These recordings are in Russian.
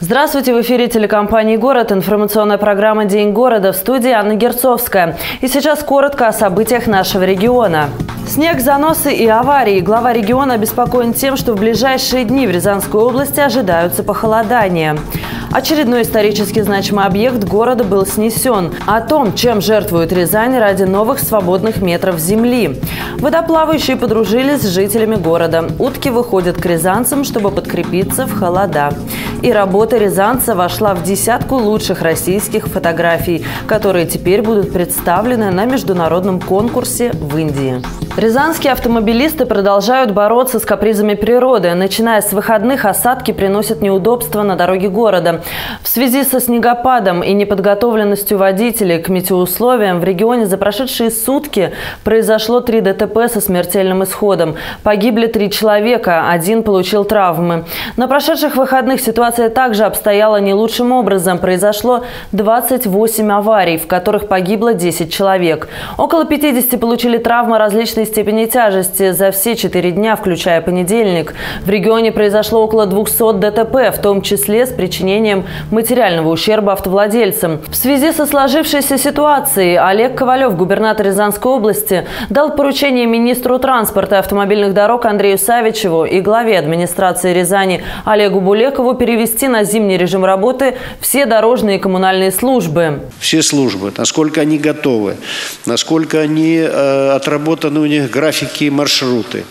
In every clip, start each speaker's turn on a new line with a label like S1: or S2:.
S1: Здравствуйте, в эфире телекомпании «Город». Информационная программа «День города», в студии Анна Герцовская. И сейчас коротко о событиях нашего региона. Снег, заносы и аварии. Глава региона обеспокоен тем, что в ближайшие дни в Рязанской области ожидаются похолодания. Очередной исторически значимый объект города был снесен. О том, чем жертвует Рязань ради новых свободных метров земли. Водоплавающие подружились с жителями города. Утки выходят к рязанцам, чтобы подкрепиться в холода. И работа рязанца вошла в десятку лучших российских фотографий, которые теперь будут представлены на международном конкурсе в Индии. Рязанские автомобилисты продолжают бороться с капризами природы. Начиная с выходных, осадки приносят неудобства на дороге города. В связи со снегопадом и неподготовленностью водителей к метеоусловиям в регионе за прошедшие сутки произошло 3 ДТП со смертельным исходом. Погибли 3 человека, 1 получил травмы. На прошедших выходных ситуация также обстояла не лучшим образом. Произошло 28 аварий, в которых погибло 10 человек. Около 50 получили травмы различной степени тяжести. За все 4 дня, включая понедельник, в регионе произошло около 200 ДТП, в том числе с причинением материального ущерба автовладельцам. В связи со сложившейся ситуацией Олег Ковалев, губернатор Рязанской области, дал поручение министру транспорта и автомобильных дорог Андрею Савичеву и главе администрации Рязани Олегу Булекову перевести на зимний режим работы все дорожные и коммунальные службы. Все службы, насколько они готовы, насколько они отработаны у них графики и маршруты,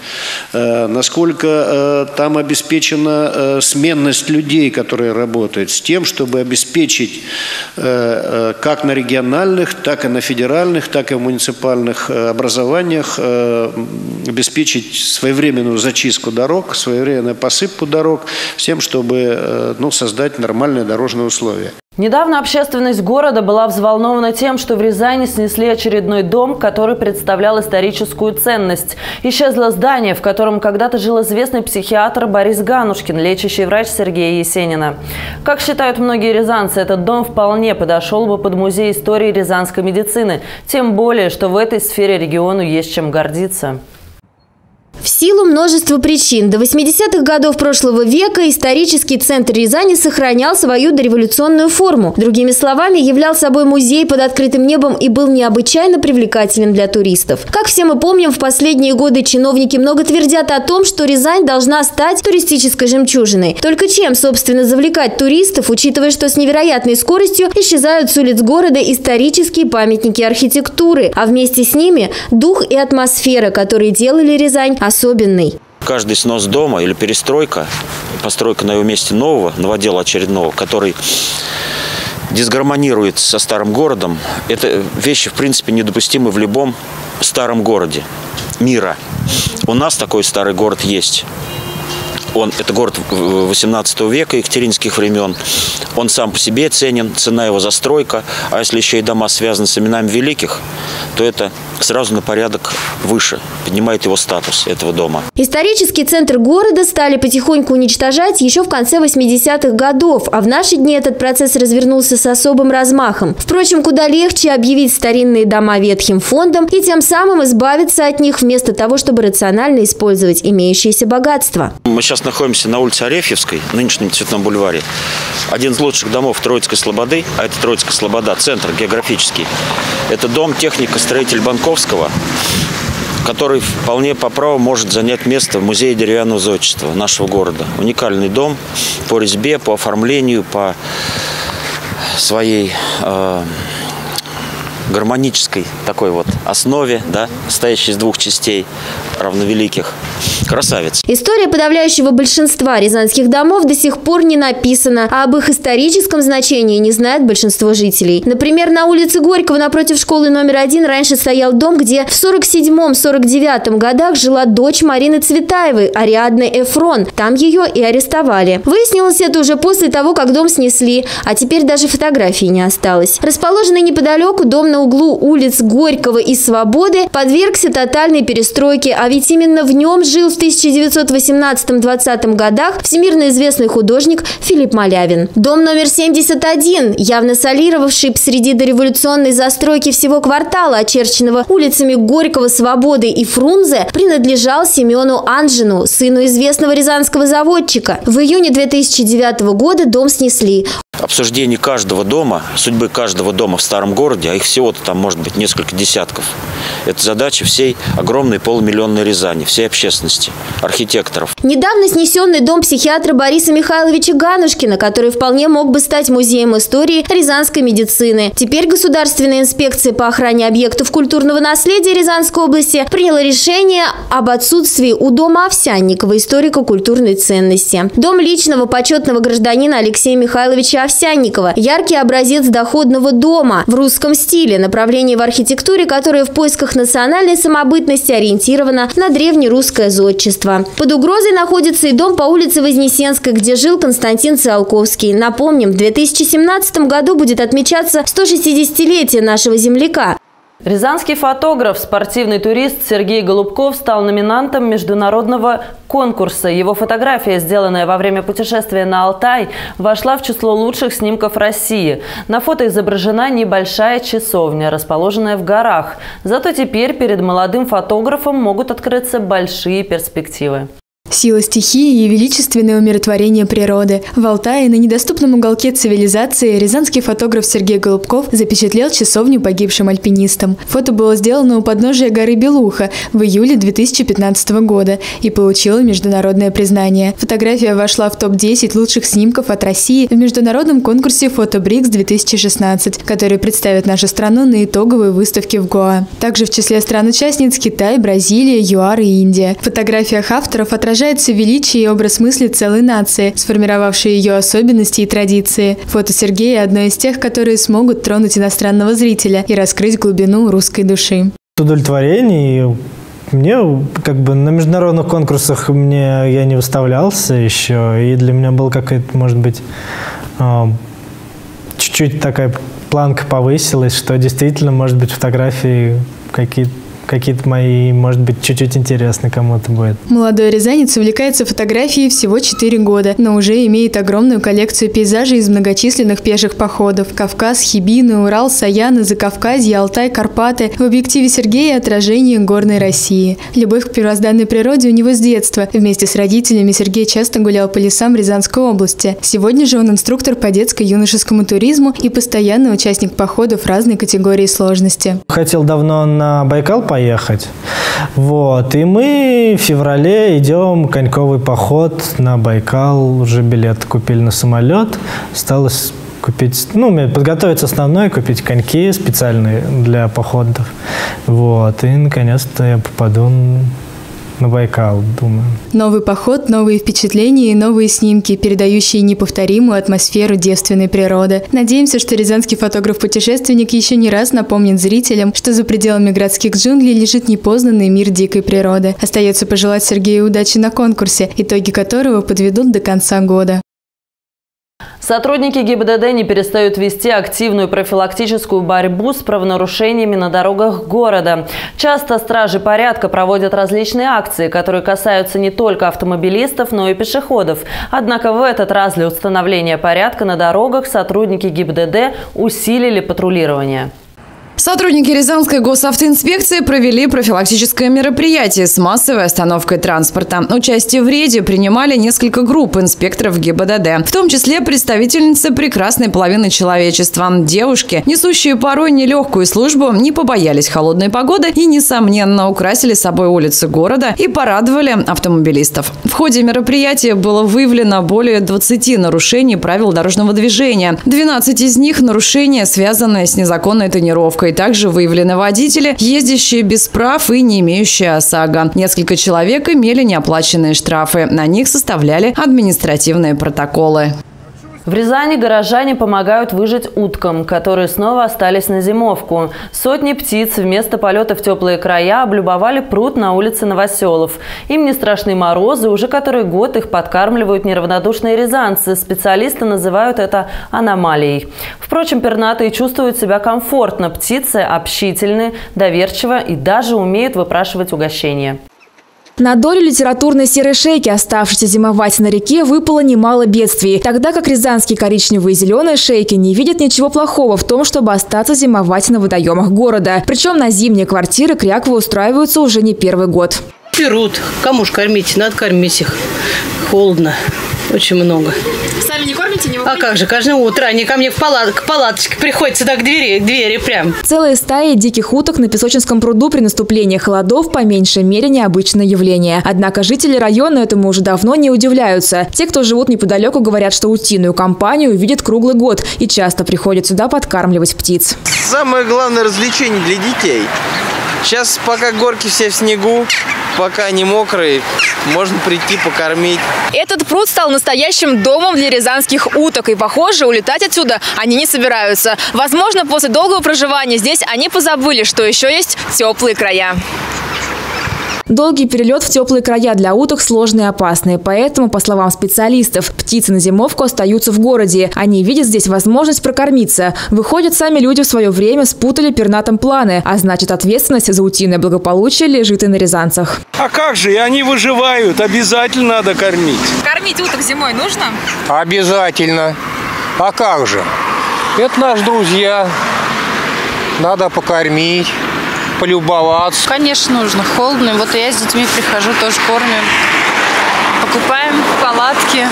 S1: насколько там обеспечена сменность людей, которые работают, с тем, чтобы обеспечить как на региональных, так и на федеральных, так и в муниципальных образованиях обеспечить своевременную зачистку дорог, своевременную посыпку дорог, с тем, чтобы создать нормальные дорожные условия. Недавно общественность города была взволнована тем, что в Рязани снесли очередной дом, который представлял историческую ценность. Исчезло здание, в котором когда-то жил известный психиатр Борис Ганушкин, лечащий врач Сергея Есенина. Как считают многие рязанцы, этот дом вполне подошел бы под музей истории рязанской медицины. Тем более, что в этой сфере региону есть чем гордиться.
S2: В силу множества причин до 80-х годов прошлого века исторический центр Рязани сохранял свою дореволюционную форму. Другими словами, являл собой музей под открытым небом и был необычайно привлекателен для туристов. Как все мы помним, в последние годы чиновники много твердят о том, что Рязань должна стать туристической жемчужиной. Только чем, собственно, завлекать туристов, учитывая, что с невероятной скоростью исчезают с улиц города исторические памятники архитектуры, а вместе с ними дух и атмосфера, которые делали Рязань особенный.
S3: Каждый снос дома или перестройка, постройка на его месте нового, новодела очередного, который дисгармонирует со старым городом, это вещи, в принципе, недопустимы в любом старом городе мира. У нас такой старый город есть. Это город 18 века, екатеринских времен. Он сам по себе ценен, цена его застройка. А если еще и дома связаны с именами великих, то это сразу на порядок выше, поднимает его статус этого дома.
S2: Исторический центр города стали потихоньку уничтожать еще в конце 80-х годов, а в наши дни этот процесс развернулся с особым размахом. Впрочем, куда легче объявить старинные дома ветхим фондом и тем самым избавиться от них, вместо того, чтобы рационально использовать имеющиеся богатства.
S3: Мы сейчас находимся на улице Арефьевской, нынешнем Цветном бульваре. Один из лучших домов Троицкой слободы, а это Троицкая слобода, центр географический. Это дом техника-строитель Банковского, который вполне по праву может занять место в музее деревянного зодчества нашего города. Уникальный дом по резьбе, по оформлению, по своей гармонической такой вот основе, да, состоящей из 2 частей равновеликих. Красавец.
S2: История подавляющего большинства рязанских домов до сих пор не написана, а об их историческом значении не знает большинство жителей. Например, на улице Горького напротив школы номер 1 раньше стоял дом, где в 47-49 годах жила дочь Марины Цветаевой, Ариадны Эфрон. Там ее и арестовали. Выяснилось это уже после того, как дом снесли, а теперь даже фотографии не осталось. Расположенный неподалеку дом на углу улиц Горького и Свободы подвергся тотальной перестройке, а ведь именно в нем жил в 1918-20 годах всемирно известный художник Филипп Малявин. Дом номер 71, явно солировавший посреди дореволюционной застройки всего квартала, очерченного улицами Горького, Свободы и Фрунзе, принадлежал Семену Анжину, сыну известного рязанского заводчика. В июне 2009 года дом снесли.
S3: Обсуждение каждого дома, судьбы каждого дома в старом городе, а их всего-то там может быть несколько десятков, это задача всей огромной полумиллионной Рязани, всей общественности, архитекторов.
S2: Недавно снесенный дом психиатра Бориса Михайловича Ганушкина, который вполне мог бы стать музеем истории рязанской медицины. Теперь Государственная инспекция по охране объектов культурного наследия Рязанской области приняла решение об отсутствии у дома Овсянникова историко-культурной ценности. Дом личного почетного гражданина Алексея Михайловича Овсянникова – яркий образец доходного дома в русском стиле, направление в архитектуре, которое в поисках национальной самобытности ориентировано на древнерусское зодчество. Под угрозой находится и дом по улице Вознесенской, где жил Константин Циолковский. Напомним, в 2017 году будет отмечаться 160-летие нашего земляка.
S1: Рязанский фотограф, спортивный турист Сергей Голубков стал номинантом международного конкурса. Его фотография, сделанная во время путешествия на Алтай, вошла в число лучших снимков России. На фото изображена небольшая часовня, расположенная в горах. Зато теперь перед молодым фотографом могут открыться большие перспективы.
S4: Сила стихии и величественное умиротворение природы. В Алтае, на недоступном уголке цивилизации, рязанский фотограф Сергей Голубков запечатлел часовню погибшим альпинистам. Фото было сделано у подножия горы Белуха в июле 2015 года и получило международное признание. Фотография вошла в топ-10 лучших снимков от России в международном конкурсе «Фотобрикс-2016», который представит нашу страну на итоговой выставке в Гоа. Также в числе стран-участниц Китай, Бразилия, ЮАР и Индия. В фотографиях авторов отражается величие и образ мысли целой нации, сформировавшей ее особенности и традиции. Фото Сергея – одно из тех, которые смогут тронуть иностранного зрителя и раскрыть глубину русской души.
S5: Удовлетворение. Мне на международных конкурсах я не выставлялся еще, и для меня был какая-то, может быть, чуть-чуть такая планка повысилась, что действительно, может быть, фотографии какие-то мои, может быть, чуть-чуть интересны кому-то будет.
S4: Молодой рязанец увлекается фотографией всего 4 года, но уже имеет огромную коллекцию пейзажей из многочисленных пеших походов. Кавказ, Хибины, Урал, Саяны, Закавказье, Алтай, Карпаты. В объективе Сергея отражение горной России. Любовь к первозданной природе у него с детства. Вместе с родителями Сергей часто гулял по лесам Рязанской области. Сегодня же он инструктор по детско-юношескому туризму и постоянный участник походов разной категории сложности.
S5: Хотел давно на Байкал поехать. И мы в феврале идем коньковый поход на Байкал. Уже билет купили на самолет. Осталось купить, подготовиться основное, купить коньки специальные для походов. И наконец-то я попаду на Байкал, думаю.
S4: Новый поход, новые впечатления и новые снимки, передающие неповторимую атмосферу девственной природы. Надеемся, что рязанский фотограф-путешественник еще не раз напомнит зрителям, что за пределами городских джунглей лежит непознанный мир дикой природы. Остается пожелать Сергею удачи на конкурсе, итоги которого подведут до конца года.
S1: Сотрудники ГИБДД не перестают вести активную профилактическую борьбу с правонарушениями на дорогах города. Часто стражи порядка проводят различные акции, которые касаются не только автомобилистов, но и пешеходов. Однако в этот раз для установления порядка на дорогах сотрудники ГИБДД усилили патрулирование.
S6: Сотрудники Рязанской госавтоинспекции провели профилактическое мероприятие с массовой остановкой транспорта. Участие в рейде принимали несколько групп инспекторов ГИБДД, в том числе представительницы прекрасной половины человечества. Девушки, несущие порой нелегкую службу, не побоялись холодной погоды и, несомненно, украсили собой улицы города и порадовали автомобилистов. В ходе мероприятия было выявлено более 20 нарушений правил дорожного движения. 12 из них – нарушения, связанные с незаконной тонировкой. Также выявлены водители, ездящие без прав и не имеющие ОСАГО. Несколько человек имели неоплаченные штрафы. На них составляли административные протоколы.
S1: В Рязани горожане помогают выжить уткам, которые снова остались на зимовку. Сотни птиц вместо полета в теплые края облюбовали пруд на улице Новоселов. Им не страшны морозы, уже который год их подкармливают неравнодушные рязанцы. Специалисты называют это аномалией. Впрочем, пернатые чувствуют себя комфортно. Птицы общительны, доверчивы и даже умеют выпрашивать угощения.
S7: На долю литературной серой шейки, оставшейся зимовать на реке, выпало немало бедствий. Тогда как рязанские коричневые и зеленые шейки не видят ничего плохого в том, чтобы остаться зимовать на водоемах города. Причем на зимние квартиры кряквы устраиваются уже не первый год.
S8: Берут. Кому ж кормить? Надо кормить их. Холодно. Очень много.
S7: Сами не кормите? Не
S8: а как же, каждое утро они ко мне к палаточке приходится так к двери прям.
S7: Целые стаи диких уток на Песочинском пруду при наступлении холодов по меньшей мере необычное явление. Однако жители района этому уже давно не удивляются. Те, кто живут неподалеку, говорят, что утиную компанию видят круглый год и часто приходят сюда подкармливать птиц.
S9: Самое главное развлечение для детей. Сейчас пока горки все в снегу, пока они мокрые, можно прийти покормить.
S7: Этот пруд стал настоящим домом для рязанских уток. И, похоже, улетать отсюда они не собираются. Возможно, после долгого проживания здесь они позабыли, что еще есть теплые края. Долгий перелет в теплые края для уток сложный и опасный. Поэтому, по словам специалистов, птицы на зимовку остаются в городе. Они видят здесь возможность прокормиться. Выходят, сами люди в свое время спутали пернатым планы. А значит, ответственность за утиное благополучие лежит и на рязанцах.
S10: А как же? И они выживают. Обязательно надо кормить.
S7: Кормить уток зимой нужно?
S11: Обязательно. А как же? Это наши друзья. Надо покормить. Полюбоваться.
S12: Конечно, нужно. Холодно. Вот я с детьми прихожу, тоже кормим. Покупаем палатки.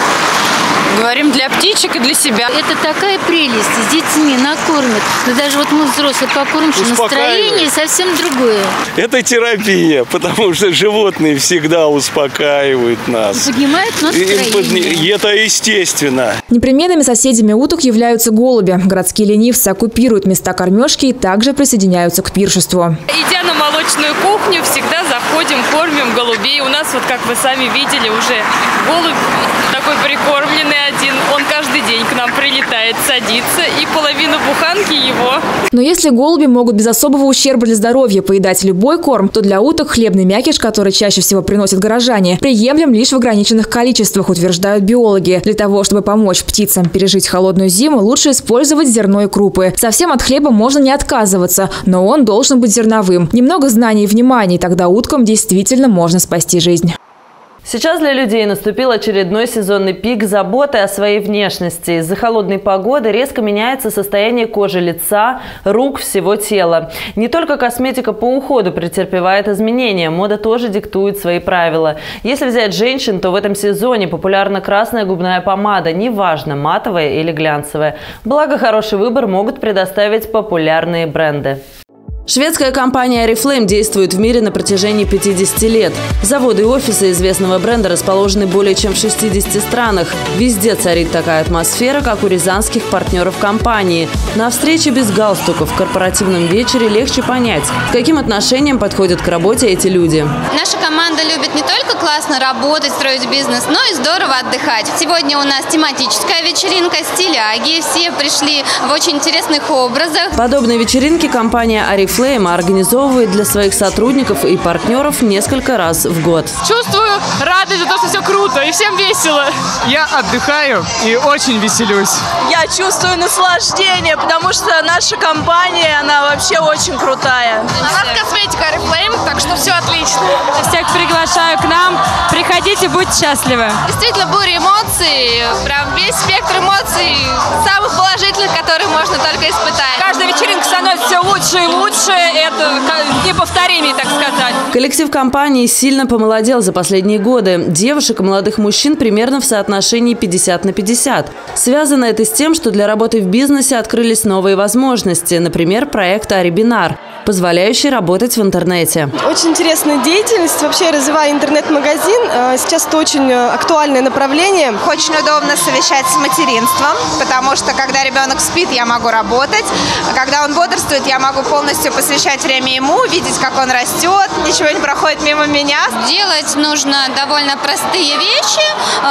S12: Говорим, для птичек и для себя.
S13: Это такая прелесть. С детьми накормят. Но даже вот мы взрослые покормим, что настроение совсем другое.
S10: Это терапия, потому что животные всегда успокаивают нас.
S13: Поднимают настроение.
S10: И это естественно.
S7: Непременными соседями уток являются голуби. Городские ленивцы оккупируют места кормежки и также присоединяются к пиршеству.
S14: Идя на молочную кухню, всегда заходим, кормим голубей. У нас, вот как вы сами видели, уже голубь такой прикормленный один. Он каждый день к нам прилетает, садится, и половину буханки его.
S7: Но если голуби могут без особого ущерба для здоровья поедать любой корм, то для уток хлебный мякиш, который чаще всего приносят горожане, приемлем лишь в ограниченных количествах, утверждают биологи. Для того, чтобы помочь птицам пережить холодную зиму, лучше использовать зерно и крупы. Совсем от хлеба можно не отказываться, но он должен быть зерновым. Немного знаний и внимания, и тогда уткам действительно можно спасти жизнь.
S1: Сейчас для людей наступил очередной сезонный пик заботы о своей внешности. Из-за холодной погоды резко меняется состояние кожи лица, рук, всего тела. Не только косметика по уходу претерпевает изменения, мода тоже диктует свои правила. Если взять женщин, то в этом сезоне популярна красная губная помада, неважно, матовая или глянцевая. Благо, хороший выбор могут предоставить популярные бренды. Шведская компания Oriflame действует в мире на протяжении 50 лет. Заводы и офисы известного бренда расположены более чем в 60 странах. Везде царит такая атмосфера, как у рязанских партнеров компании. На встрече без галстуков в корпоративном вечере легче понять, с каким отношением подходят к работе эти люди.
S15: Наша команда любит не только классно работать, строить бизнес, но и здорово отдыхать. Сегодня у нас тематическая вечеринка, стиляги. Все пришли в очень интересных образах.
S1: Подобные вечеринки компания Oriflame организовывает для своих сотрудников и партнеров несколько раз в год.
S16: Чувствую радость за то, что все круто и всем весело.
S17: Я отдыхаю и очень веселюсь.
S18: Я чувствую наслаждение, потому что наша компания, она вообще очень крутая.
S16: У нас косметика Oriflame, так что все отлично. Всех приглашаю к нам. Приходите, будьте счастливы.
S15: Действительно, буря эмоций, прям весь спектр эмоций, самых положительных, которые можно только испытать.
S16: Каждая вечеринка становится все лучше и лучше. Это неповторимый, так сказать.
S1: Коллектив компании сильно помолодел за последние годы. Девушек и молодых мужчин примерно в соотношении 50 на 50. Связано это с тем, что для работы в бизнесе открылись новые возможности. Например, проект Арибинар, позволяющий работать в интернете.
S19: Очень интересная деятельность. Вообще, я развиваю интернет-магазин. Сейчас это очень актуальное направление.
S20: Очень удобно совмещать с материнством, потому что когда ребенок спит, я могу работать. А когда он бодрствует, я могу полностью посвящать время ему, видеть, как он растет, ничего не проходит мимо меня.
S15: Делать нужно довольно простые вещи,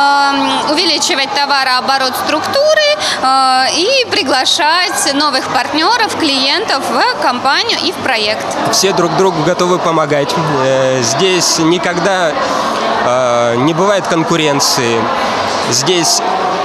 S15: увеличивать товарооборот структуры и приглашать новых партнеров, клиентов в компанию и в проект.
S11: Все друг другу готовы помогать. Здесь никогда не бывает конкуренции. Здесь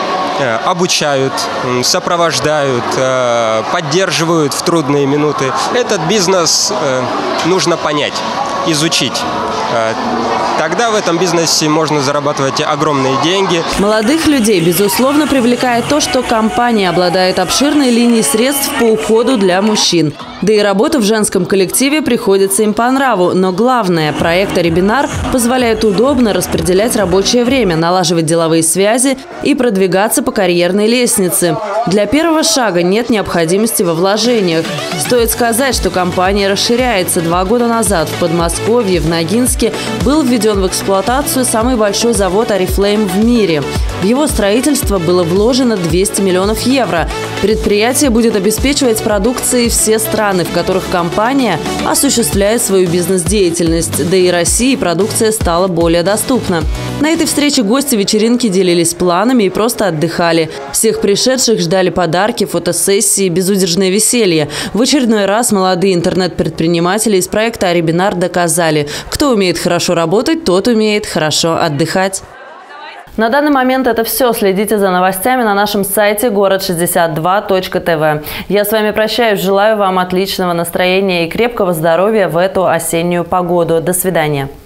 S11: обучают, сопровождают, поддерживают в трудные минуты. Этот бизнес нужно понять, изучить. тогда в этом бизнесе можно зарабатывать огромные деньги.
S1: Молодых людей, безусловно, привлекает то, что компания обладает обширной линией средств по уходу для мужчин. Да и работа в женском коллективе приходится им по нраву. Но главное, проект «Арибинар» позволяет удобно распределять рабочее время, налаживать деловые связи и продвигаться по карьерной лестнице. Для первого шага нет необходимости во вложениях. Стоит сказать, что компания расширяется. 2 года назад в Подмосковье, в Ногинске, был введен в эксплуатацию самый большой завод «Oriflame» в мире. В его строительство было вложено 200 миллионов евро. Предприятие будет обеспечивать продукцией все страны, в которых компания осуществляет свою бизнес-деятельность. Да и России продукция стала более доступна. На этой встрече гости вечеринки делились планами и просто отдыхали. Всех пришедших ждали подарки, фотосессии, безудержное веселье. В очередной раз молодые интернет-предприниматели из проекта «Арибинар» доказали, кто умеет хорошо работать, тот умеет хорошо отдыхать. На данный момент это все. Следите за новостями на нашем сайте город62.тв. Я с вами прощаюсь. Желаю вам отличного настроения и крепкого здоровья в эту осеннюю погоду. До свидания.